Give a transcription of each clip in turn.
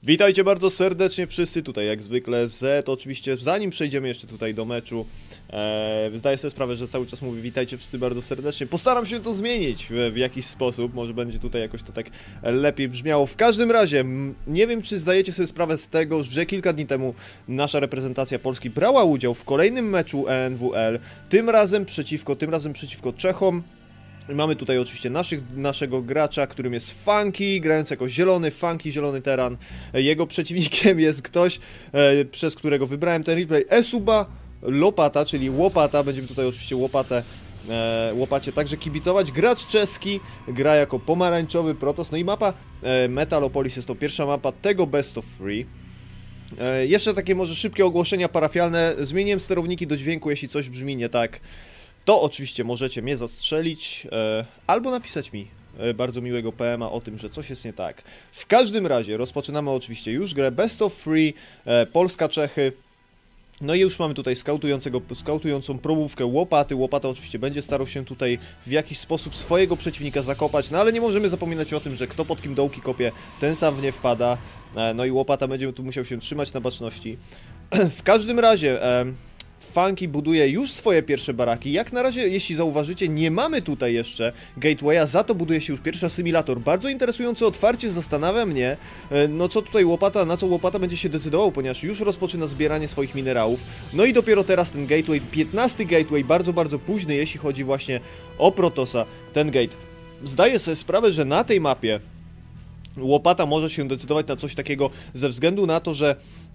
Witajcie bardzo serdecznie wszyscy tutaj, jak zwykle Z. Oczywiście zanim przejdziemy jeszcze tutaj do meczu, zdaję sobie sprawę, że cały czas mówię witajcie wszyscy bardzo serdecznie. Postaram się to zmienić w jakiś sposób, może będzie tutaj jakoś to tak lepiej brzmiało. W każdym razie, nie wiem czy zdajecie sobie sprawę z tego, że kilka dni temu nasza reprezentacja Polski brała udział w kolejnym meczu ENWL, tym razem przeciwko Czechom. Mamy tutaj oczywiście naszego gracza, którym jest Funky, grając jako Funky, zielony teran. Jego przeciwnikiem jest ktoś, przez którego wybrałem ten replay, Esuba Lopata, czyli Łopata. Będziemy tutaj oczywiście Łopacie także kibicować. Gracz czeski, gra jako pomarańczowy Protoss. No i mapa Metalopolis jest to pierwsza mapa tego Best of Three. Jeszcze takie może szybkie ogłoszenia parafialne. Zmieniłem sterowniki do dźwięku, jeśli coś brzmi nie tak, to oczywiście możecie mnie zastrzelić, albo napisać mi bardzo miłego PM-a o tym, że coś jest nie tak. W każdym razie rozpoczynamy oczywiście już grę Best of Three, Polska-Czechy. No i już mamy tutaj skautującą probówkę Łopaty. Łopata oczywiście będzie starał się tutaj w jakiś sposób swojego przeciwnika zakopać, no ale nie możemy zapominać o tym, że kto pod kim dołki kopie, ten sam w nie wpada. No i Łopata będzie tu musiał się trzymać na baczności. W każdym razie Funky buduje już swoje pierwsze baraki. Jak na razie, jeśli zauważycie, nie mamy tutaj jeszcze gatewaya, za to buduje się już pierwszy asymilator. Bardzo interesujące otwarcie, zastanawia mnie, no co tutaj na co Łopata będzie się decydował, ponieważ już rozpoczyna zbieranie swoich minerałów. No i dopiero teraz ten gateway, 15 gateway, bardzo późny, jeśli chodzi właśnie o Protossa, ten gate. Zdaję sobie sprawę, że na tej mapie Łopata może się decydować na coś takiego ze względu na to,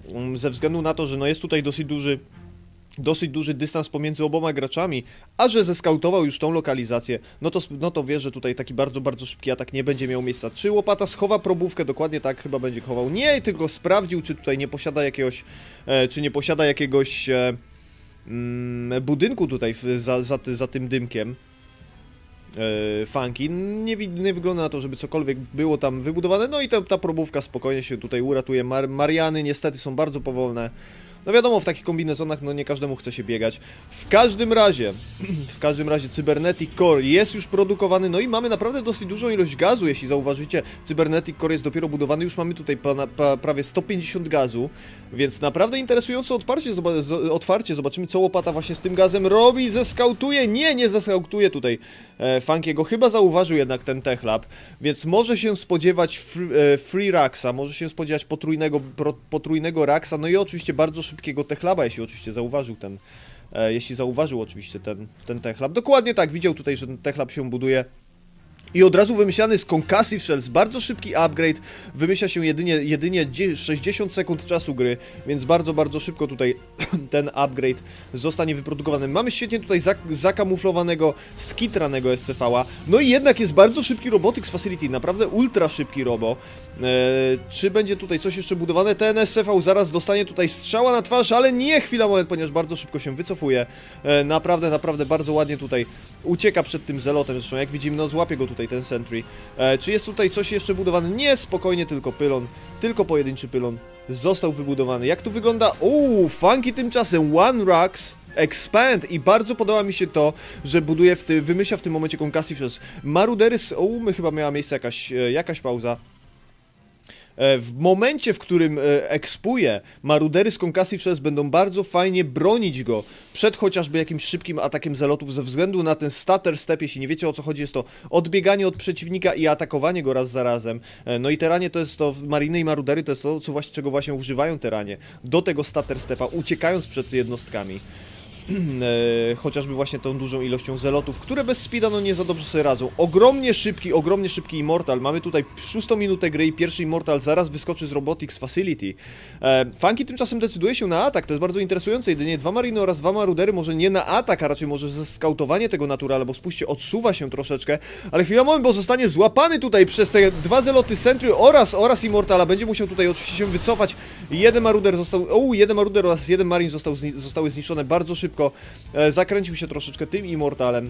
że no jest tutaj dosyć duży dystans pomiędzy oboma graczami, a że zeskautował już tą lokalizację, no to wie, że tutaj taki bardzo szybki atak nie będzie miał miejsca. Czy Łopata schowa probówkę? Dokładnie tak chyba będzie chował. Nie, tylko sprawdził, czy tutaj nie posiada jakiegoś budynku tutaj za tym dymkiem. Funky. Nie wygląda na to, żeby cokolwiek było tam wybudowane, no i ta probówka spokojnie się tutaj uratuje. Mariany niestety są bardzo powolne. No wiadomo, w takich kombinezonach no nie każdemu chce się biegać. W każdym razie Cybernetic Core jest już produkowany, no i mamy naprawdę dosyć dużą ilość gazu, jeśli zauważycie. Cybernetic Core jest dopiero budowany, już mamy tutaj prawie 150 gazu, więc naprawdę interesujące otwarcie. Zobaczymy, co Łopata właśnie z tym gazem robi. Zeskautuje? Nie zeskautuje tutaj Funkiego. Chyba zauważył jednak ten Tech Lab, więc może się spodziewać Free Raxa, może się spodziewać potrójnego Raxa, no i oczywiście bardzo szybkiego Tech Laba, jeśli zauważył oczywiście ten Tech Lab. Dokładnie tak, widział tutaj, że ten Tech Lab się buduje. I od razu wymyślany z Concussive Shells, bardzo szybki upgrade, wymyśla się jedynie 60 sekund czasu gry, więc bardzo szybko tutaj ten upgrade zostanie wyprodukowany. Mamy świetnie tutaj zakamuflowanego, skitranego SCV-a, no i jednak jest bardzo szybki Robotics Facility, naprawdę ultra szybki robo. Czy będzie tutaj coś jeszcze budowane? Ten SCV zaraz dostanie tutaj strzała na twarz, ale nie, moment, ponieważ bardzo szybko się wycofuje. Naprawdę bardzo ładnie tutaj ucieka przed tym zelotem, zresztą jak widzimy, no złapie go tutaj ten Sentry. Czy jest tutaj coś jeszcze budowane? Nie, spokojnie, tylko pojedynczy pylon został wybudowany. Jak tu wygląda? Funky tymczasem, One Rocks Expand i bardzo podoba mi się to, że wymyśla w tym momencie Concussive Shells. Marudery, chyba miała miejsce jakaś pauza. W momencie, w którym ekspuje, Marudery z Concussive Shells będą bardzo fajnie bronić go przed chociażby jakimś szybkim atakiem zelotów ze względu na ten stutter step. Jeśli nie wiecie, o co chodzi, jest to odbieganie od przeciwnika i atakowanie go raz za razem. No i teranie to jest to, Mariny i Marudery to jest to, czego właśnie używają teranie do tego stutter stepa, uciekając przed jednostkami. Chociażby właśnie tą dużą ilością zelotów, które bez speeda no nie za dobrze sobie radzą. Ogromnie szybki Immortal. Mamy tutaj 6 minutę gry i pierwszy Immortal zaraz wyskoczy z Robotics Facility. Funky tymczasem decyduje się na atak, to jest bardzo interesujące. Jedynie 2 Mariny oraz 2 Marudery, może nie na atak, a raczej może ze skautowanie tego naturala, bo spójrzcie, odsuwa się troszeczkę, ale moment, bo zostanie złapany tutaj przez te 2 zeloty Sentry oraz Immortala. Będzie musiał tutaj oczywiście się wycofać. Jeden Maruder oraz 1 Marine zostały zniszczone bardzo szybko. Zakręcił się troszeczkę tym Immortalem.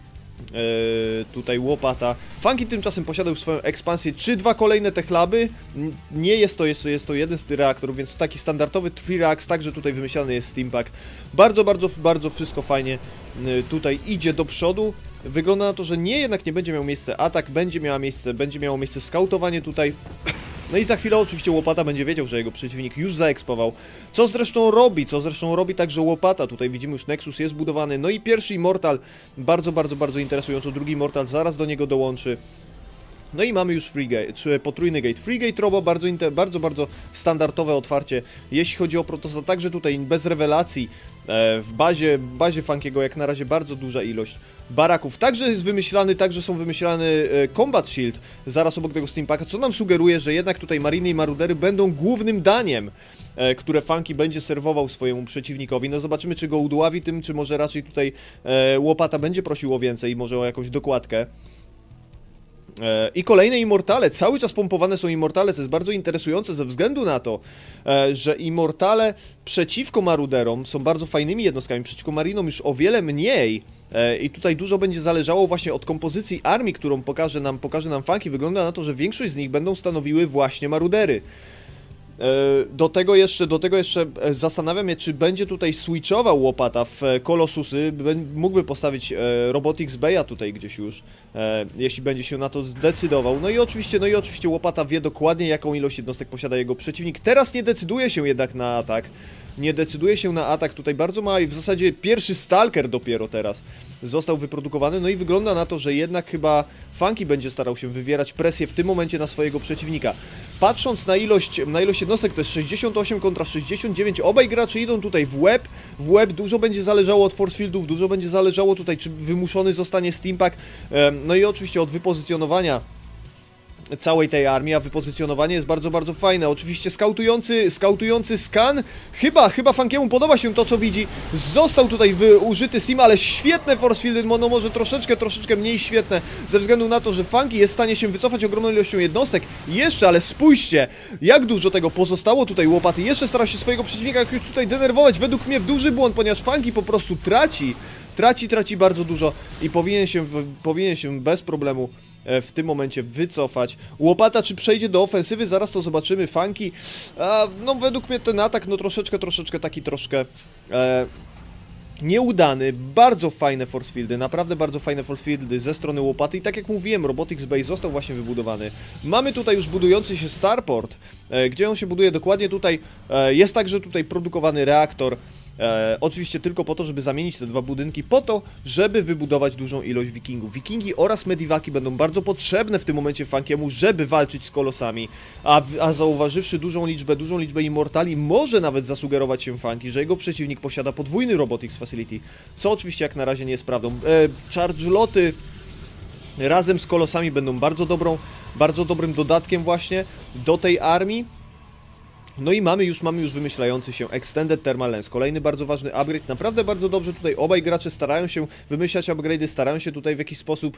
Tutaj Łopata. Funky tymczasem posiada już swoją ekspansję. Czy 2 kolejne Tech Laby? Nie jest to jeden z tych reaktorów, więc taki standardowy 3 Reacts, także tutaj wymyślany jest Steampack. Bardzo wszystko fajnie tutaj idzie do przodu. Wygląda na to, że jednak nie będzie miał miejsce atak, będzie miało miejsce skautowanie tutaj. No i za chwilę oczywiście Łopata będzie wiedział, że jego przeciwnik już zaekspował. Co zresztą robi także Łopata. Tutaj widzimy już Nexus jest budowany. No i pierwszy Immortal, bardzo interesująco. Drugi Immortal zaraz do niego dołączy. No i mamy już Free Gate, czy potrójny Gate. Free Gate Robo, bardzo standardowe otwarcie, jeśli chodzi o Protossa, także tutaj bez rewelacji, w bazie Funkiego jak na razie bardzo duża ilość baraków. Także są wymyślany Combat Shield zaraz obok tego Steampaka, co nam sugeruje, że jednak tutaj Mariny i Marudery będą głównym daniem, które Funky będzie serwował swojemu przeciwnikowi. No zobaczymy, czy go udławi tym, czy może raczej tutaj Łopata będzie prosił o więcej, może o jakąś dokładkę. I kolejne Immortale, cały czas pompowane są Immortale, co jest bardzo interesujące ze względu na to, że Immortale przeciwko Maruderom są bardzo fajnymi jednostkami, przeciwko Marinom już o wiele mniej. I tutaj dużo będzie zależało właśnie od kompozycji armii, którą pokaże nam Funky. Wygląda na to, że większość z nich będą stanowiły właśnie Marudery. Do tego jeszcze zastanawiam się, czy będzie tutaj switchował Łopata w Colossusy. Mógłby postawić Robotics Bay'a tutaj gdzieś już, jeśli będzie się na to zdecydował. No i oczywiście Łopata wie dokładnie, jaką ilość jednostek posiada jego przeciwnik. Teraz nie decyduje się jednak na atak. Tutaj bardzo ma i w zasadzie pierwszy Stalker dopiero teraz został wyprodukowany. No i wygląda na to, że jednak chyba Funky będzie starał się wywierać presję w tym momencie na swojego przeciwnika. Patrząc na ilość jednostek, to jest 68 kontra 69, obaj gracze idą tutaj w łeb, dużo będzie zależało od force fieldów, dużo będzie zależało tutaj, czy wymuszony zostanie Steampack, no i oczywiście od wypozycjonowania całej tej armii, a wypozycjonowanie jest bardzo fajne. Oczywiście skautujący skan, chyba Funkiemu podoba się to, co widzi. Został tutaj użyty Steam, ale świetne force fieldy, no może troszeczkę mniej świetne, ze względu na to, że Funky jest w stanie się wycofać ogromną ilością jednostek. Jeszcze, ale spójrzcie, jak dużo tego pozostało tutaj Łopaty. Jeszcze starał się swojego przeciwnika już tutaj denerwować. Według mnie duży błąd, ponieważ Funky po prostu traci bardzo dużo i powinien się bez problemu w tym momencie wycofać. Łopata czy przejdzie do ofensywy? Zaraz to zobaczymy. Funky, no według mnie ten atak, no troszeczkę nieudany. Bardzo fajne force fieldy, naprawdę bardzo fajne force fieldy ze strony Łopaty i tak jak mówiłem, Robotics Bay został właśnie wybudowany. Mamy tutaj już budujący się Starport, gdzie on się buduje dokładnie tutaj. Jest także tutaj produkowany reaktor. Oczywiście tylko po to, żeby zamienić te dwa budynki, po to, żeby wybudować dużą ilość wikingów. Wikingi oraz mediwaki będą bardzo potrzebne w tym momencie Funkiemu, żeby walczyć z kolosami, a zauważywszy dużą liczbę Immortali, może nawet zasugerować się Funky, że jego przeciwnik posiada podwójny Robotics Facility, co oczywiście jak na razie nie jest prawdą. Charge loty razem z kolosami będą bardzo dobrym dodatkiem właśnie do tej armii. No i mamy już wymyślający się Extended Thermal Lens, kolejny bardzo ważny upgrade, naprawdę bardzo dobrze tutaj obaj gracze starają się wymyślać upgrade'y, starają się tutaj w jakiś sposób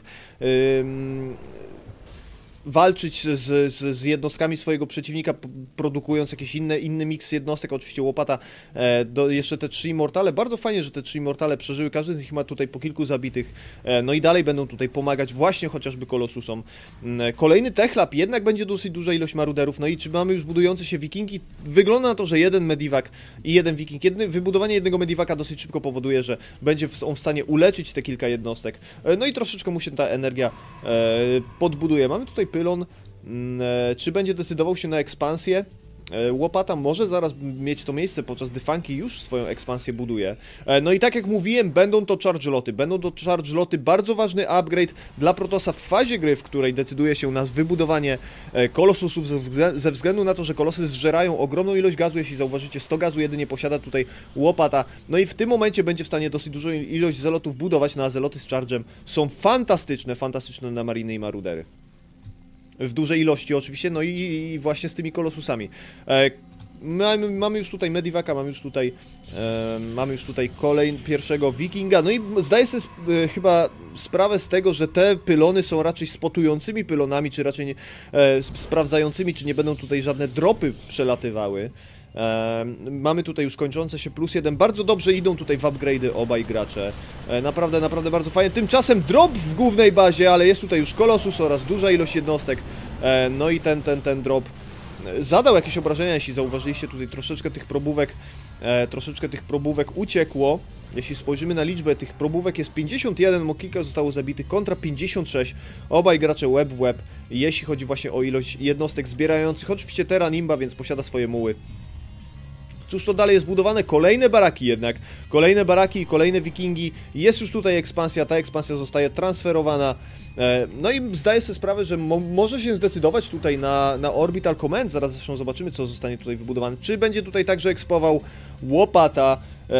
walczyć z jednostkami swojego przeciwnika, produkując jakiś inny miks jednostek. Oczywiście Łopata, jeszcze te 3 Immortale, bardzo fajnie, że te 3 Immortale przeżyły, każdy z nich ma tutaj po kilku zabitych, no i dalej będą tutaj pomagać właśnie chociażby Colossusom. Kolejny Techlab, jednak będzie dosyć duża ilość Maruderów, no i czy mamy już budujące się Wikingi? Wygląda na to, że jeden Medivac i jeden Wiking, wybudowanie jednego Medivaka dosyć szybko powoduje, że będzie on w stanie uleczyć te kilka jednostek, no i troszeczkę mu się ta energia podbuduje. Mamy tutaj pylon, czy będzie decydował się na ekspansję? Łopata może zaraz mieć to miejsce, podczas gdy Funky już swoją ekspansję buduje. No i tak jak mówiłem, będą to charge loty, bardzo ważny upgrade dla Protossa w fazie gry, w której decyduje się na wybudowanie Colossusów, ze względu na to, że Kolosy zżerają ogromną ilość gazu. Jeśli zauważycie, 100 gazu jedynie posiada tutaj Łopata, no i w tym momencie będzie w stanie dosyć dużą ilość zelotów budować, no a zeloty z charge'em są fantastyczne na Mariny i Marudery. W dużej ilości oczywiście, no i właśnie z tymi Colossusami. Mamy już tutaj Medivaka, mamy już tutaj pierwszego Wikinga, no i zdaję sobie chyba sprawę z tego, że te pylony są raczej spotującymi pylonami, czy raczej nie, sprawdzającymi, czy nie będą tutaj żadne dropy przelatywały. Mamy tutaj już kończące się +1, bardzo dobrze idą tutaj w upgrade'y obaj gracze, naprawdę bardzo fajnie. Tymczasem drop w głównej bazie, ale jest tutaj już Colossus oraz duża ilość jednostek, no i ten drop zadał jakieś obrażenia, jeśli zauważyliście tutaj troszeczkę tych probówek troszeczkę tych probówek uciekło. Jeśli spojrzymy na liczbę tych probówek, jest 51, Mokika zostało zabitych kontra 56. Obaj gracze łeb w łeb, jeśli chodzi właśnie o ilość jednostek zbierających. Oczywiście Terran imba, więc posiada swoje muły. Cóż to dalej jest budowane? Kolejne baraki jednak. Kolejne baraki i kolejne wikingi. Jest już tutaj ekspansja, ta ekspansja zostaje transferowana. No i zdaję sobie sprawę, że może się zdecydować tutaj na Orbital Command. Zaraz zresztą zobaczymy, co zostanie tutaj wybudowane. Czy będzie tutaj także ekspował łopata?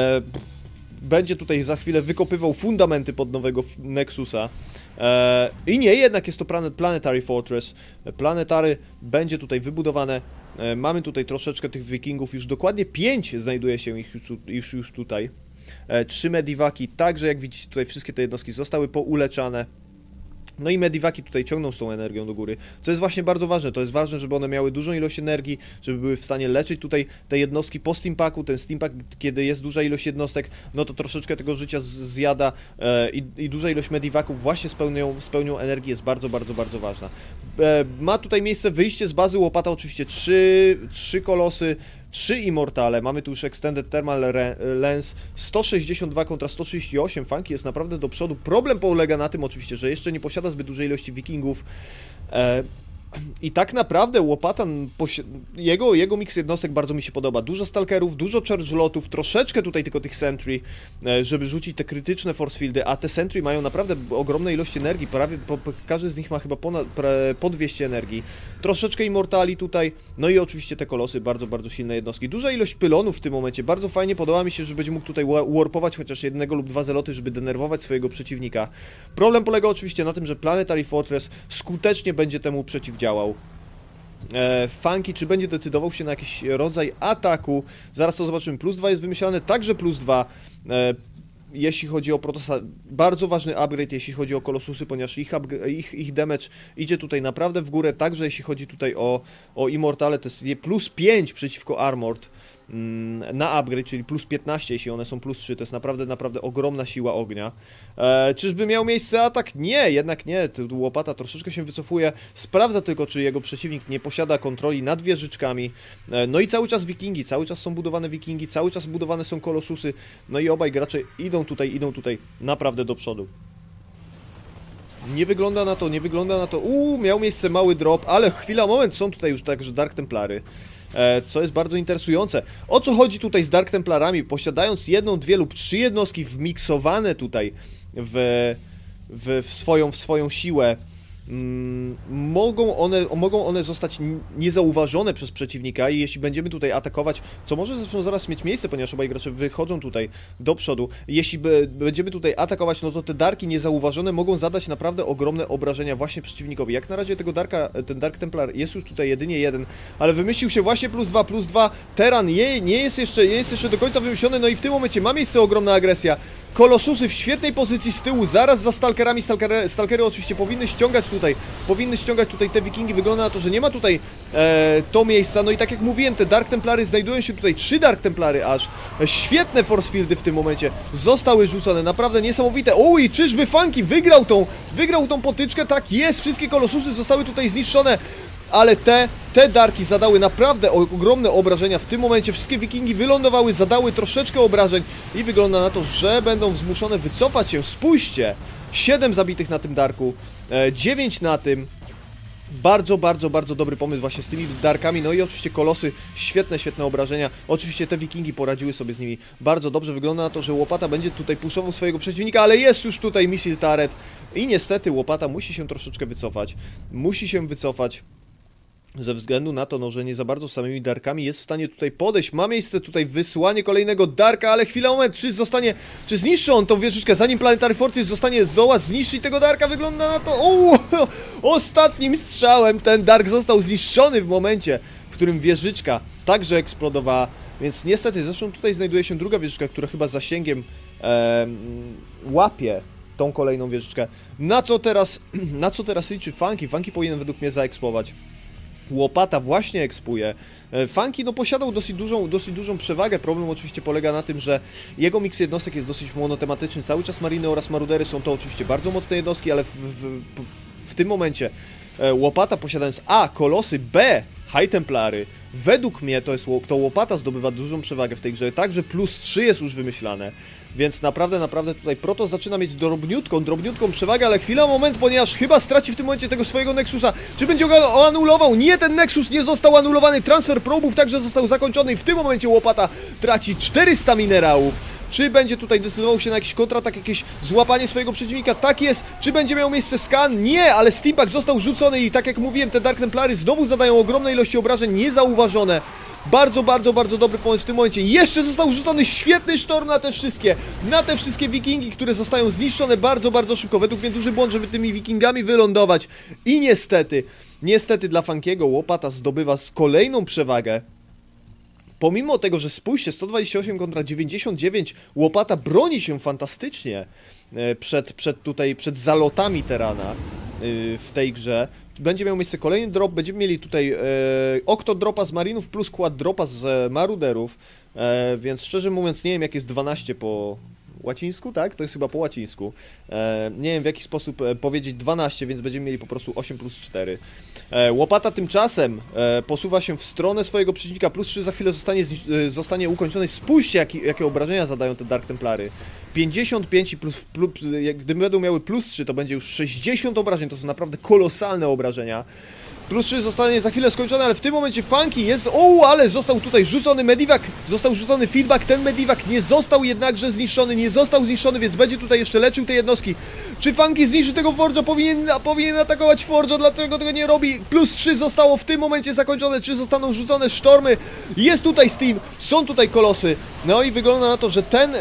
Będzie tutaj za chwilę wykopywał fundamenty pod nowego Nexusa. I nie, jednak jest to Planetary Fortress. Planetary będzie tutaj wybudowane. Mamy tutaj troszeczkę tych wikingów, już dokładnie 5 znajduje się ich już tutaj. 3 mediwaki, także jak widzicie tutaj wszystkie te jednostki zostały pouleczane. No i mediwaki tutaj ciągną z tą energią do góry, co jest właśnie bardzo ważne. To jest ważne, żeby one miały dużą ilość energii, żeby były w stanie leczyć tutaj te jednostki po steampaku. Ten steampack, kiedy jest duża ilość jednostek, no to troszeczkę tego życia zjada i duża ilość mediwaków właśnie spełnią energię, jest bardzo, bardzo, bardzo ważna. Ma tutaj miejsce wyjście z bazy łopata, oczywiście 3 kolosy, 3 Immortale, mamy tu już Extended Thermal Lens, 162 kontra 138, Funky jest naprawdę do przodu. Problem polega na tym oczywiście, że jeszcze nie posiada zbyt dużej ilości wikingów. I tak naprawdę łopata, jego miks jednostek bardzo mi się podoba. Dużo stalkerów, dużo chargelotów, troszeczkę tutaj tylko tych sentry, żeby rzucić te krytyczne force fieldy, a te sentry mają naprawdę ogromne ilości energii, prawie każdy z nich ma chyba po 200 energii. Troszeczkę immortali tutaj, no i oczywiście te kolosy, bardzo, bardzo silne jednostki. Duża ilość pylonów w tym momencie, bardzo fajnie, podoba mi się, że będzie mógł tutaj warpować chociaż jednego lub 2 zeloty, żeby denerwować swojego przeciwnika. Problem polega oczywiście na tym, że Planetary Fortress skutecznie będzie temu przeciwdziałał. Funky, czy będzie decydował się na jakiś rodzaj ataku? Zaraz to zobaczymy. +2 jest wymyślane, także +2. Jeśli chodzi o Protosa, bardzo ważny upgrade, jeśli chodzi o Kolosusy, ponieważ ich damage idzie tutaj naprawdę w górę, także jeśli chodzi tutaj o Immortale, to jest +5 przeciwko Armored na upgrade, czyli +15, jeśli one są +3, to jest naprawdę, naprawdę ogromna siła ognia. Czyżby miał miejsce atak? Nie, jednak nie, łopata troszeczkę się wycofuje, sprawdza tylko, czy jego przeciwnik nie posiada kontroli nad wieżyczkami. No i cały czas wikingi, cały czas są budowane wikingi, cały czas budowane są kolosusy, no i obaj gracze idą tutaj naprawdę do przodu. Nie wygląda na to, nie wygląda na to. Miał miejsce mały drop, ale chwila, moment, są tutaj już także Dark Templary. Co jest bardzo interesujące. O co chodzi tutaj z Dark Templarami? Posiadając 1, 2 lub 3 jednostki wmiksowane tutaj w swoją siłę, mogą one zostać niezauważone przez przeciwnika i jeśli będziemy tutaj atakować, co może zresztą zaraz mieć miejsce, ponieważ obaj gracze wychodzą tutaj do przodu, jeśli będziemy tutaj atakować, no to te darki niezauważone mogą zadać naprawdę ogromne obrażenia właśnie przeciwnikowi. Jak na razie ten Dark Templar jest już tutaj jedynie 1, ale wymyślił się właśnie +2. Terran nie jest jeszcze do końca wymyślony, no i w tym momencie ma miejsce ogromna agresja. Kolosusy w świetnej pozycji z tyłu, zaraz za stalkerami. Stalkery oczywiście powinny ściągać tutaj te wikingi. Wygląda na to, że nie ma tutaj to miejsca. No i tak jak mówiłem, te Dark Templary znajdują się tutaj, 3 Dark Templary aż. Świetne force fieldy w tym momencie zostały rzucone, naprawdę niesamowite. I czyżby Funky wygrał tą potyczkę? Tak jest, wszystkie kolosusy zostały tutaj zniszczone. Ale te darki zadały naprawdę ogromne obrażenia. W tym momencie wszystkie wikingi wylądowały, zadały troszeczkę obrażeń i wygląda na to, że będą zmuszone wycofać się. Spójrzcie, 7 zabitych na tym darku, 9 na tym. Bardzo, bardzo, bardzo dobry pomysł właśnie z tymi darkami. No i oczywiście kolosy, świetne obrażenia. Oczywiście te wikingi poradziły sobie z nimi bardzo dobrze. Wygląda na to, że łopata będzie tutaj puszował swojego przeciwnika, ale jest już tutaj missile turret i niestety łopata musi się troszeczkę wycofać. Ze względu na to, no, że nie za bardzo samymi darkami jest w stanie tutaj podejść. Ma miejsce tutaj wysłanie kolejnego darka, ale chwila, moment, czy zniszczy on tą wieżyczkę, zanim Planetary Fortress zdoła zniszczyć tego darka? Wygląda na to... Ostatnim strzałem ten dark został zniszczony w momencie, w którym wieżyczka także eksplodowała. Więc niestety, zresztą tutaj znajduje się druga wieżyczka, która chyba zasięgiem łapie tą kolejną wieżyczkę. Na co teraz liczy Funky? Funky powinien według mnie zaeksplodować. Łopata właśnie ekspuje. Funky no posiadał dosyć dużą przewagę. Problem oczywiście polega na tym, że jego miks jednostek jest dosyć monotematyczny. Cały czas Mariny oraz Marudery są to oczywiście bardzo mocne jednostki, ale w tym momencie Łopata posiadając A. Kolosy, B. High Templary, Według mnie to łopata zdobywa dużą przewagę w tej grze, także +3 jest już wymyślane. Więc naprawdę tutaj Protoss zaczyna mieć drobniutką przewagę, ale chwila, moment, ponieważ chyba straci w tym momencie tego swojego Nexusa. Czy będzie go anulował? Nie, ten Nexus nie został anulowany, transfer probów także został zakończony i w tym momencie łopata traci 400 minerałów. Czy będzie tutaj decydował się na jakiś kontratak, jakieś złapanie swojego przeciwnika? Tak jest. Czy będzie miał miejsce skan? Nie, ale Steampack został rzucony i tak jak mówiłem, te Dark Templary znowu zadają ogromne ilości obrażeń niezauważone. Bardzo dobry pomysł w tym momencie. Jeszcze został rzucony świetny sztorm na te wszystkie wikingi, które zostają zniszczone bardzo szybko. Według mnie duży błąd, żeby tymi wikingami wylądować. I niestety dla Funkiego łopata zdobywa kolejną przewagę. Pomimo tego, że spójrzcie, 128 kontra 99, łopata broni się fantastycznie przed zalotami Terrana w tej grze. Będzie miał miejsce kolejny drop, będziemy mieli tutaj Octodropa z Marinów plus Quad Dropa z Maruderów, więc szczerze mówiąc nie wiem jak jest 12 po łacińsku, tak? To jest chyba po łacińsku. Nie wiem w jaki sposób powiedzieć 12, więc będziemy mieli po prostu 8 plus 4. Łopata tymczasem posuwa się w stronę swojego przeciwnika, +3 za chwilę zostanie ukończony. Spójrzcie jakie obrażenia zadają te Dark Templary. 55 i gdyby będą miały +3 to będzie już 60 obrażeń, to są naprawdę kolosalne obrażenia. +3 zostanie za chwilę skończone, ale w tym momencie Funky jest... ale został tutaj rzucony Medivac, został rzucony feedback, ten Medivac nie został jednakże zniszczony, więc będzie tutaj jeszcze leczył te jednostki. Czy Funky zniszczy tego Forge'a? Powinien atakować Forge'a, dlatego tego nie robi. +3 zostało w tym momencie zakończone, czy zostaną rzucone sztormy? Jest tutaj Steam, są tutaj kolosy. No i wygląda na to, że ten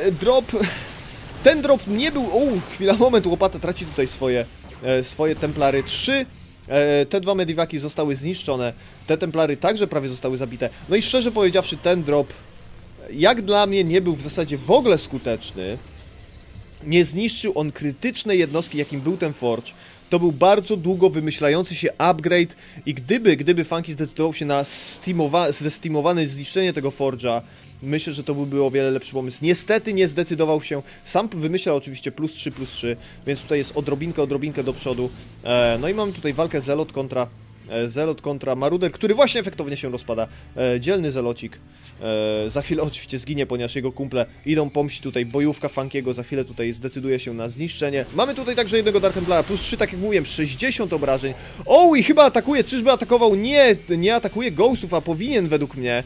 drop nie był... chwila, moment, łopata traci tutaj swoje templary. Te dwa Medivaki zostały zniszczone, te templary także prawie zostały zabite. No i szczerze powiedziawszy, ten drop, jak dla mnie, nie był w zasadzie w ogóle skuteczny. Nie zniszczył on krytycznej jednostki, jakim był ten Forge. To był bardzo długo wymyślający się upgrade i gdyby Funky zdecydował się na zesteamowane zniszczenie tego Forge'a, myślę, że to byłby o wiele lepszy pomysł. Niestety nie zdecydował się. Sam wymyślał oczywiście +3, więc tutaj jest odrobinkę do przodu. No i mamy tutaj walkę Zelot kontra Maruder, który właśnie efektownie się rozpada. Dzielny Zelocik. Za chwilę oczywiście zginie, ponieważ jego kumple idą pomścić tutaj. Bojówka Funkiego za chwilę tutaj zdecyduje się na zniszczenie. Mamy tutaj także jednego Dark Templara, +3, tak jak mówiłem, 60 obrażeń. I chyba atakuje, czyżby atakował? Nie atakuje Ghostów, a powinien według mnie.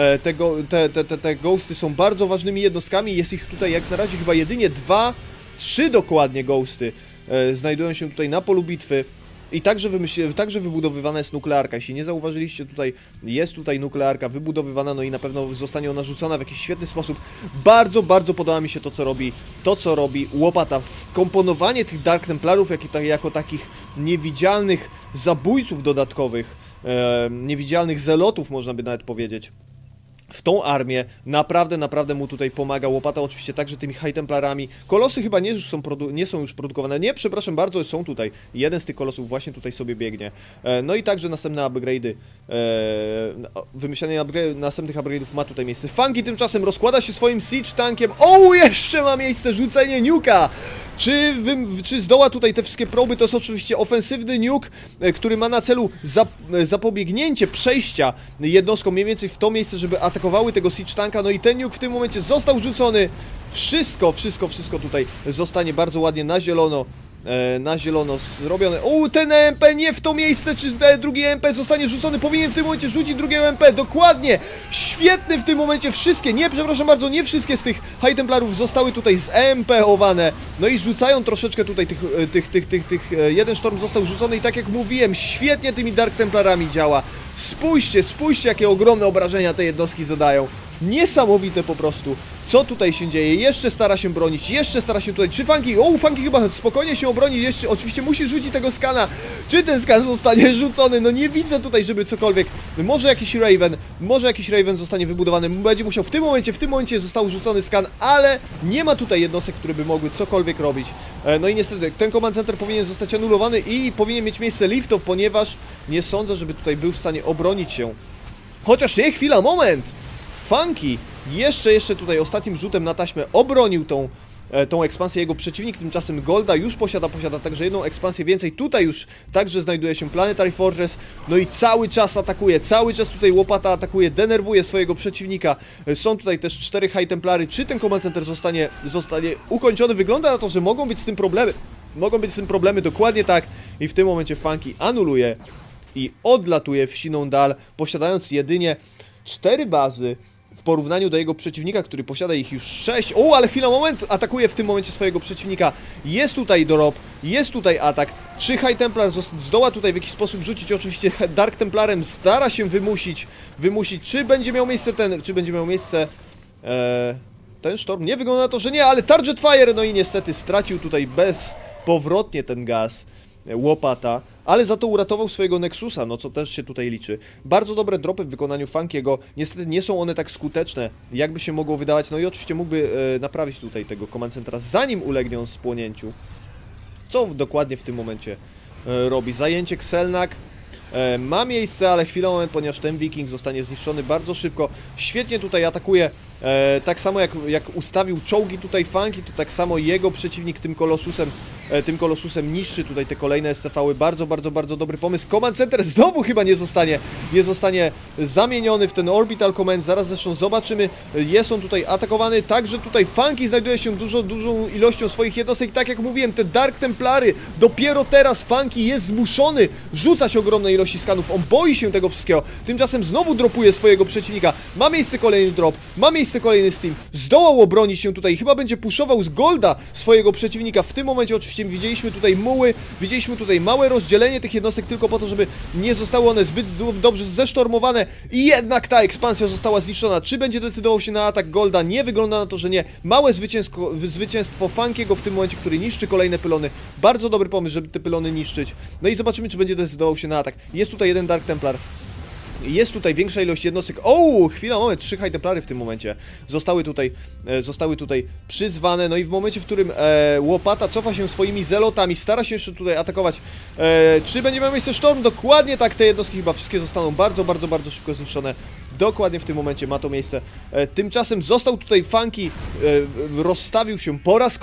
Te Ghosty są bardzo ważnymi jednostkami, jest ich tutaj jak na razie chyba jedynie 3 dokładnie Ghosty znajdują się tutaj na polu bitwy. I także wybudowywana jest nuklearka. Jeśli nie zauważyliście, jest tutaj nuklearka wybudowywana, no i na pewno zostanie ona rzucona w jakiś świetny sposób. Bardzo podoba mi się to, co robi łopata. Wkomponowanie tych Dark Templarów jako takich niewidzialnych zabójców dodatkowych, niewidzialnych zelotów, można by nawet powiedzieć, w tą armię naprawdę mu tutaj pomaga. Łopata oczywiście także tymi High Templarami. Kolosy chyba nie są już produkowane. Nie, przepraszam bardzo, są tutaj. Jeden z tych kolosów właśnie tutaj sobie biegnie. No i także następne upgrade'y. Wymyślanie następnych upgrade'ów ma tutaj miejsce. Funky tymczasem rozkłada się swoim siege tankiem. Jeszcze ma miejsce rzucenie nuka! Czy zdoła tutaj te wszystkie proby? To jest oczywiście ofensywny nuke, który ma na celu zapobiegnięcie przejścia jednostkom mniej więcej w to miejsce, żeby atakowały tego siege tanka. No i ten nuke w tym momencie został rzucony. Wszystko tutaj zostanie bardzo ładnie na zielono zrobione. Ten EMP nie w to miejsce, czy drugi EMP zostanie rzucony, powinien w tym momencie rzucić drugiego EMP, dokładnie, świetny w tym momencie, nie wszystkie z tych High Templarów zostały tutaj z EMP-owane, no i rzucają troszeczkę tutaj jeden sztorm został rzucony i tak jak mówiłem, świetnie tymi Dark Templarami działa, spójrzcie jakie ogromne obrażenia te jednostki zadają. Niesamowite po prostu, co tutaj się dzieje, jeszcze stara się bronić, czy Funky, Funky chyba spokojnie się obroni, jeszcze oczywiście musi rzucić tego skana, czy ten skan zostanie rzucony, no nie widzę tutaj, żeby cokolwiek, może jakiś Raven zostanie wybudowany, będzie musiał w tym momencie został rzucony skan, ale nie ma tutaj jednostek, które by mogły cokolwiek robić, no i niestety ten command center powinien zostać anulowany i powinien mieć miejsce lift-off, ponieważ nie sądzę, żeby tutaj był w stanie obronić się, chociaż nie, chwila, moment! Funky jeszcze tutaj ostatnim rzutem na taśmę obronił tą ekspansję jego przeciwnik, tymczasem Golda już posiada także jedną ekspansję więcej. Tutaj już także znajduje się Planetary Fortress, no i cały czas atakuje, cały czas tutaj łopata atakuje, denerwuje swojego przeciwnika. Są tutaj też 4 High Templary. Czy ten Command Center zostanie ukończony? Wygląda na to, że mogą być z tym problemy. Mogą być z tym problemy, dokładnie tak. I w tym momencie Funky anuluje i odlatuje w siną dal, posiadając jedynie 4 bazy w porównaniu do jego przeciwnika, który posiada ich już 6. O, ale chwila, moment! Atakuje w tym momencie swojego przeciwnika. Jest tutaj drop, jest tutaj atak. Czy High Templar zdoła tutaj w jakiś sposób rzucić? Oczywiście Dark Templarem stara się wymusić, czy będzie miał miejsce ten sztorm? Nie wygląda na to, że nie, ale Target Fire, no i niestety stracił tutaj bezpowrotnie ten gaz łopata, ale za to uratował swojego Nexusa, no co też się tutaj liczy. Bardzo dobre dropy w wykonaniu Funkiego, niestety nie są one tak skuteczne, jakby się mogło wydawać, no i oczywiście mógłby naprawić tutaj tego Command Centra, zanim ulegnie on spłonięciu. Co dokładnie w tym momencie robi? Zajęcie Xelnak ma miejsce, ale chwilę moment, ponieważ ten Viking zostanie zniszczony bardzo szybko. Świetnie tutaj atakuje, tak samo jak ustawił czołgi tutaj Funky, to tak samo jego przeciwnik tym Kolosusem niszczy tutaj te kolejne SCV-y. Bardzo dobry pomysł. Command Center znowu chyba nie zostanie zamieniony w ten Orbital Command. Zaraz zresztą zobaczymy. Jest on tutaj atakowany. Także tutaj Funky znajduje się dużą ilością swoich jednostek. Tak jak mówiłem, te Dark Templary, dopiero teraz Funky jest zmuszony rzucać ogromne ilości skanów. On boi się tego wszystkiego. Tymczasem znowu dropuje swojego przeciwnika. Ma miejsce kolejny drop. Ma miejsce kolejny Steam. Zdołał obronić się tutaj. Chyba będzie puszował z Golda swojego przeciwnika. W tym momencie oczywiście widzieliśmy tutaj muły, widzieliśmy tutaj małe rozdzielenie tych jednostek tylko po to, żeby nie zostały one zbyt dobrze zesztormowane i jednak ta ekspansja została zniszczona. Czy będzie decydował się na atak Golda? Nie wygląda na to, że nie. Małe zwycięstwo Funkiego w tym momencie, który niszczy kolejne pylony. Bardzo dobry pomysł, żeby te pylony niszczyć. No i zobaczymy, czy będzie decydował się na atak. Jest tutaj jeden Dark Templar. Jest tutaj większa ilość jednostek. O, chwila, moment, 3 High Templary w tym momencie zostały tutaj przyzwane. No i w momencie, w którym łopata cofa się swoimi zelotami, stara się jeszcze tutaj atakować. Czy będzie miał miejsce sztorm? Dokładnie tak, te jednostki chyba wszystkie zostaną bardzo szybko zniszczone. Dokładnie w tym momencie ma to miejsce. Tymczasem został tutaj Funky, rozstawił się po raz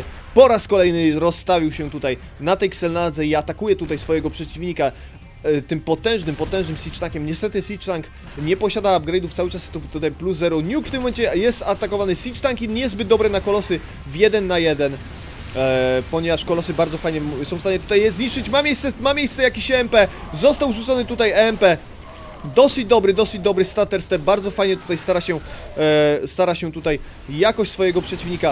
kolejny rozstawił się tutaj na tej Xelnadze i atakuje tutaj swojego przeciwnika tym potężnym Siege Tankiem. Niestety Siege Tank nie posiada upgrade'ów, cały czas jest to tutaj plus 0. Nuke w tym momencie jest atakowany. Siege Tanki niezbyt dobre na kolosy w 1 na 1, ponieważ kolosy bardzo fajnie są w stanie tutaj je zniszczyć. Ma miejsce jakiś EMP, został rzucony tutaj EMP. Dosyć dobry Stutter Step, bardzo fajnie tutaj stara się tutaj jakoś swojego przeciwnika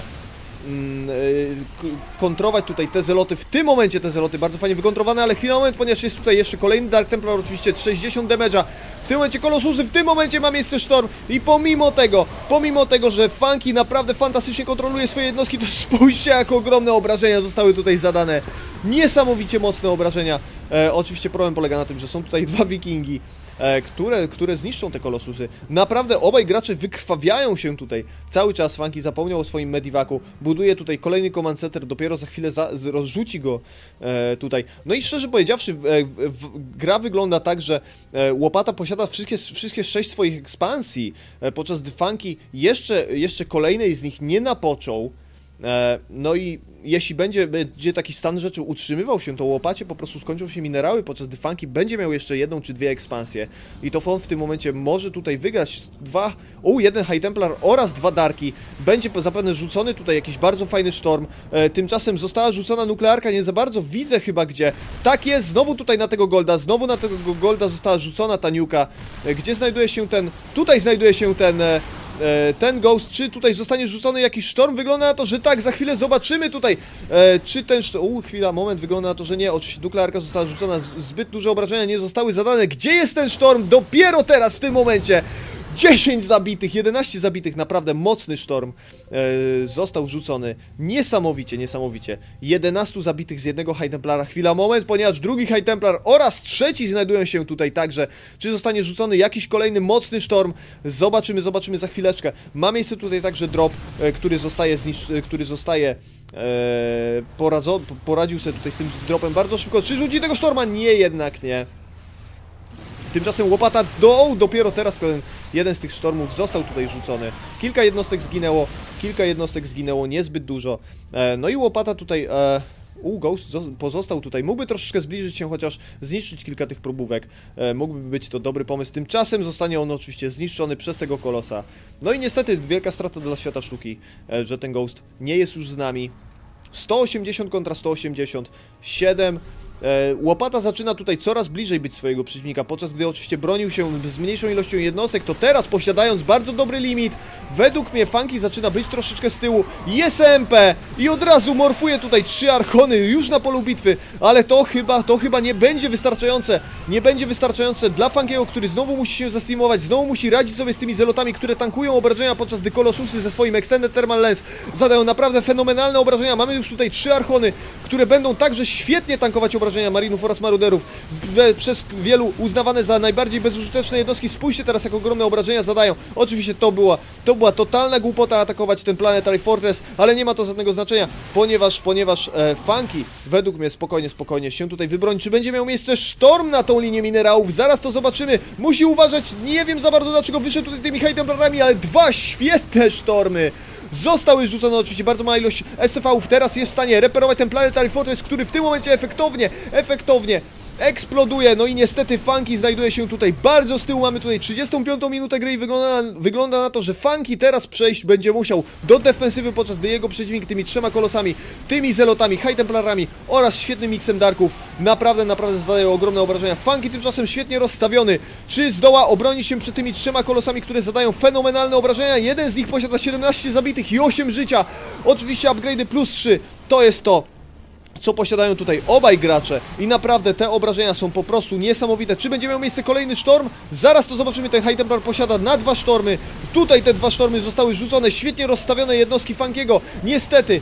kontrować tutaj te zeloty. W tym momencie te zeloty bardzo fajnie wykontrowane, ale chwila moment, ponieważ jest tutaj jeszcze kolejny Dark Templar, oczywiście 60 damage'a. W tym momencie Kolosusy, w tym momencie ma miejsce sztorm i pomimo tego, że Funky naprawdę fantastycznie kontroluje swoje jednostki, to spójrzcie, jak ogromne obrażenia zostały tutaj zadane. Niesamowicie mocne obrażenia. Oczywiście problem polega na tym, że są tutaj 2 Wikingi, które zniszczą te Kolosusy. Naprawdę obaj gracze wykrwawiają się tutaj. Cały czas Funky zapomniał o swoim Medivacu. Buduje tutaj kolejny Command Center, dopiero za chwilę rozrzuci go tutaj. No i szczerze powiedziawszy, gra wygląda tak, że łopata posiada wszystkie 6 swoich ekspansji, podczas gdy Funky jeszcze kolejnej z nich nie napoczął. No i jeśli będzie taki stan rzeczy utrzymywał się, to łopacie po prostu skończą się minerały, podczas gdy Funky będzie miał jeszcze 1 czy 2 ekspansje. I to on w tym momencie może tutaj wygrać 1 High Templar oraz 2 Darki. Będzie zapewne rzucony tutaj jakiś bardzo fajny sztorm. Tymczasem została rzucona nuklearka, nie za bardzo widzę chyba gdzie. Tak jest, znowu tutaj na tego Golda, została rzucona ta niuka. Gdzie znajduje się ten... Tutaj znajduje się ten Ghost. Czy tutaj zostanie rzucony jakiś sztorm? Wygląda na to, że tak. Za chwilę zobaczymy tutaj, czy ten sztorm... chwila, moment, wygląda na to, że nie. Oczywiście nuklearka została rzucona, zbyt duże obrażenia nie zostały zadane. Gdzie jest ten sztorm? Dopiero teraz, w tym momencie. 10 zabitych, 11 zabitych, naprawdę mocny sztorm został rzucony. Niesamowicie. 11 zabitych z jednego High Templara. Chwila, moment, ponieważ drugi High Templar oraz trzeci znajdują się tutaj także. Czy zostanie rzucony jakiś kolejny mocny sztorm? Zobaczymy za chwileczkę. Ma miejsce tutaj także drop, który zostaje poradził sobie tutaj z tym dropem bardzo szybko. Czy rzuci tego sztorma? Nie, jednak nie. Tymczasem łopata dopiero teraz ten jeden z tych sztormów został tutaj rzucony. Kilka jednostek zginęło, niezbyt dużo. No i łopata tutaj... Ghost pozostał tutaj, mógłby troszeczkę zbliżyć się, chociaż zniszczyć kilka tych próbówek. Mógłby być to dobry pomysł. Tymczasem zostanie on oczywiście zniszczony przez tego kolosa. No i niestety wielka strata dla świata sztuki, że ten Ghost nie jest już z nami. 180 kontra 180, 7. Łopata zaczyna tutaj coraz bliżej być swojego przeciwnika, podczas gdy oczywiście bronił się z mniejszą ilością jednostek, to teraz, posiadając bardzo dobry limit, według mnie Funky zaczyna być troszeczkę z tyłu. Jest MP i od razu morfuje tutaj 3 Archony już na polu bitwy, ale to chyba nie będzie wystarczające. Nie będzie wystarczające dla Funkiego, który znowu musi się zesteamować, znowu musi radzić sobie z tymi zelotami, które tankują obrażenia, podczas gdy Kolosusy ze swoim Extended Thermal Lens zadają naprawdę fenomenalne obrażenia. Mamy już tutaj 3 Archony, które będą także świetnie tankować obrażenia Marinów oraz Maruderów, przez wielu uznawane za najbardziej bezużyteczne jednostki. Spójrzcie teraz, jak ogromne obrażenia zadają. Oczywiście to była totalna głupota atakować ten Planetary Fortress, ale nie ma to żadnego znaczenia, ponieważ Funky według mnie spokojnie się tutaj wybroni. Czy będzie miał miejsce sztorm na tą linię minerałów? Zaraz to zobaczymy. Musi uważać, nie wiem za bardzo dlaczego wyszedł tutaj tymi High Templarami, ale 2 świetne sztormy zostały rzucone, oczywiście bardzo mała ilość SCV-ów. Teraz jest w stanie reperować ten Planetary Fortress, który w tym momencie efektownie eksploduje. No i niestety Funky znajduje się tutaj bardzo z tyłu. Mamy tutaj 35 minutę gry i wygląda na to, że Funky teraz przejść będzie musiał do defensywy, podczas gdy jego przeciwnik tymi 3 kolosami, tymi zelotami, High Templarami oraz świetnym miksem Darków naprawdę zadają ogromne obrażenia. Funky tymczasem świetnie rozstawiony. Czy zdoła obronić się przed tymi 3 kolosami, które zadają fenomenalne obrażenia? Jeden z nich posiada 17 zabitych i 8 życia. Oczywiście upgrade'y plus 3 to jest to, co posiadają tutaj obaj gracze i naprawdę te obrażenia są po prostu niesamowite. Czy będzie miał miejsce kolejny sztorm? Zaraz to zobaczymy. Ten High Templar posiada na 2 sztormy. Tutaj te 2 sztormy zostały rzucone. Świetnie rozstawione jednostki Funkiego niestety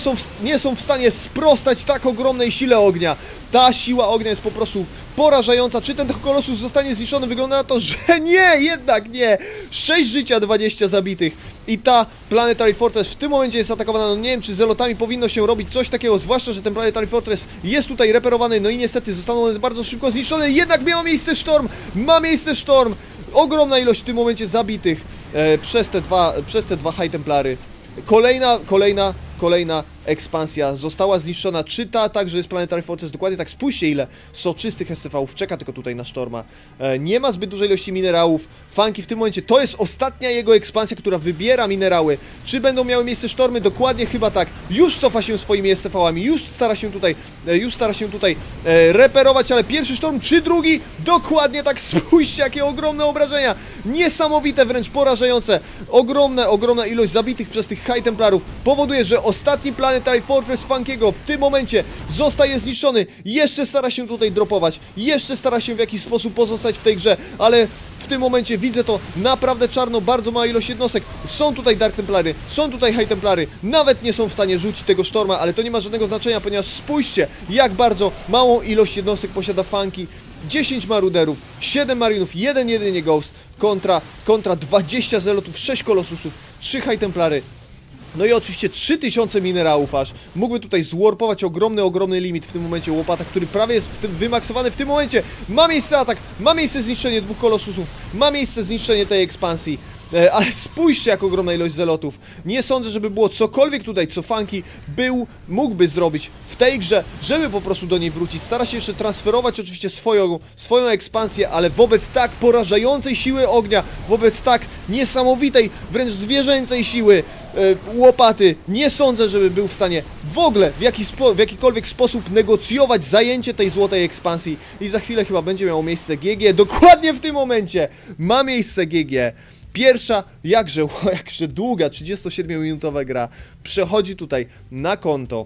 nie są w stanie sprostać tak ogromnej sile ognia. Ta siła ognia jest po prostu porażająca. Czy ten Kolosus zostanie zniszczony? Wygląda na to, że nie, jednak nie. 6 życia, 20 zabitych. I ta Planetary Fortress w tym momencie jest atakowana. No nie wiem, czy zelotami powinno się robić coś takiego, zwłaszcza, że ten Planetary Fortress jest tutaj reperowany. No i niestety zostaną one bardzo szybko zniszczone. Jednak ma miejsce sztorm. Ma miejsce sztorm. Ogromna ilość w tym momencie zabitych przez te dwa High Templary. Kolejna ekspansja została zniszczona. Czy ta także jest Planetary Fortress? Dokładnie tak. Spójrzcie, ile soczystych SCV-ów czeka tylko tutaj na sztorma. Nie ma zbyt dużej ilości minerałów. Funky w tym momencie to jest ostatnia jego ekspansja, która wybiera minerały. Czy będą miały miejsce sztormy? Dokładnie chyba tak. Już cofa się swoimi SCV-ami. Już stara się tutaj reperować, ale pierwszy sztorm, czy drugi? Dokładnie tak. Spójrzcie, jakie ogromne obrażenia. Niesamowite, wręcz porażające. Ogromna ilość zabitych przez tych High Templarów powoduje, że ostatni Planetary Fortress Funkiego w tym momencie zostaje zniszczony. Jeszcze stara się tutaj dropować, jeszcze stara się w jakiś sposób pozostać w tej grze, ale w tym momencie widzę to naprawdę czarno, bardzo mała ilość jednostek. Są tutaj Dark Templary, są tutaj High Templary, nawet nie są w stanie rzucić tego sztorma, ale to nie ma żadnego znaczenia, ponieważ spójrzcie, jak bardzo małą ilość jednostek posiada Funky. 10 Maruderów, 7 Marinów, 1 jedynie Ghost kontra 20 zelotów, 6 Kolosusów, 3 High Templary. No i oczywiście 3000 minerałów aż. Mógłby tutaj zwarpować ogromny limit w tym momencie łopata, który prawie jest wymaksowany w tym momencie. Ma miejsce atak, ma miejsce zniszczenie 2 kolosusów, ma miejsce zniszczenie tej ekspansji. Ale spójrzcie, jak ogromna ilość zelotów. Nie sądzę, żeby było cokolwiek tutaj, co Funky mógłby zrobić w tej grze, żeby po prostu do niej wrócić. Stara się jeszcze transferować oczywiście swoją ekspansję, ale wobec tak porażającej siły ognia, wobec tak niesamowitej, wręcz zwierzęcej siły łopaty, nie sądzę, żeby był w stanie w ogóle w jakikolwiek sposób negocjować zajęcie tej złotej ekspansji. I za chwilę chyba będzie miało miejsce GG. Dokładnie w tym momencie ma miejsce GG. Pierwsza, jakże długa, 37-minutowa gra przechodzi tutaj na konto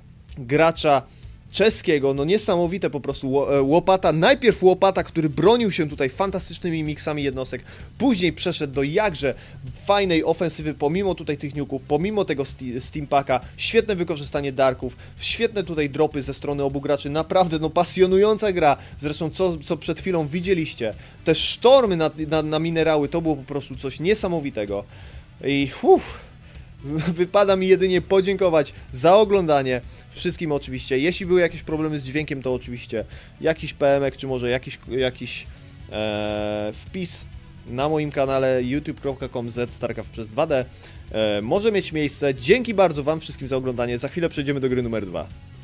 gracza czeskiego. No niesamowite po prostu. Łopata, najpierw Łopata, który bronił się tutaj fantastycznymi miksami jednostek, później przeszedł do jakże fajnej ofensywy, pomimo tutaj tych niuków, pomimo tego steampaka, świetne wykorzystanie darków, świetne tutaj dropy ze strony obu graczy, naprawdę no pasjonująca gra, zresztą co przed chwilą widzieliście, te sztormy na minerały, to było po prostu coś niesamowitego i wypada mi jedynie podziękować za oglądanie. Wszystkim oczywiście. Jeśli były jakieś problemy z dźwiękiem, to oczywiście jakiś PM-ek, czy może jakiś wpis na moim kanale youtube.com/starcraft przez 2D może mieć miejsce. Dzięki bardzo wam wszystkim za oglądanie. Za chwilę przejdziemy do gry numer 2.